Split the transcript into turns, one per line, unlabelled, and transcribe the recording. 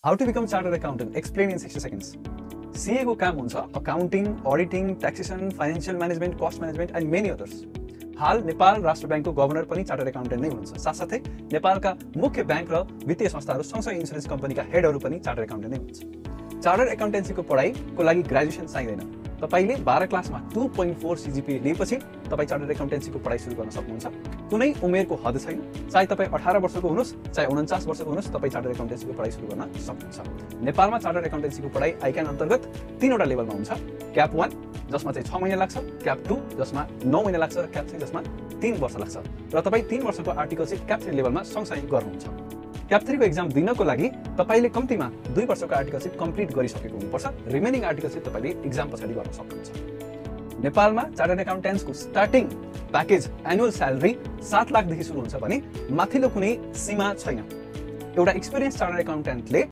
How to become chartered accountant? Explain in 60 seconds. CA को काम हुन्छ accounting, auditing, taxation, financial management, cost management and many others. हाल नेपाल राष्ट्र ब्याङ्कको governor पनि चार्टर्ड एकाउन्टेन्ट नै हुनुहुन्छ। साथसाथै नेपालका मुख्य ब्याङ्क र वित्तीय संस्थाहरू सँगसँगै इन्सुरेन्स कम्पनीका हेडहरू पनि चार्टर्ड एकाउन्टेन्ट नै हुनुहुन्छ। चार्टर्ड एकाउन्टेन्सीको पढाइको लागि ग्रेजुएसन चाहिँदैन। तपाईले 12 क्लासमा 2.4 CGPA लिएपछि तपाई चार्टर्ड एकाउन्टेन्सीको पढाइ सुरु गर्न सक्नुहुन्छ। कुनै उमेरको हद छैन। चाहे तपाई 18 वर्षको हुनुहोस्, चाहे 49 वर्षको हुनुहोस्, तपाई चार्टर्ड एकाउन्टेन्सीको पढाइ सुरु गर्न सक्नुहुन्छ। नेपालमा चार्टर्ड एकाउन्टेन्सीको पढाइ आइक्यान अन्तर्गत 3 वटा लेभलमा हुन्छ। क्याप 1 जसमा चाहिँ 6 महिना लाग्छ, क्याप 2 जसमा 9 महिना लाग्छ र क्याप 3 जसमा 3 वर्ष लाग्छ। र तपाई 3 वर्षको आर्टिकलशिप क्याप 3 लेभलमा सँगसँगै गर्नुहुन्छ। क्याप 3 को एक्जाम दिनको लागि तपाईले कम्तीमा 2 वर्षको आर्टिकलशिप कम्प्लिट गरिसकेको हुनुपर्छ। रिमेनिङ आर्टिकलशिप तपाईले एक्जाम पछाडि गर्न सक्नुहुन्छ। नेपालमा चार्टर्ड एकाउन्टेन्ट्सको starting package annual salary 7 lakh देखि सुरु हुन्छ भने माथिल्लो कुनै सीमा छैन। एउटा एक्सपिरियन्स चार्टर्ड एकाउन्टेन्टले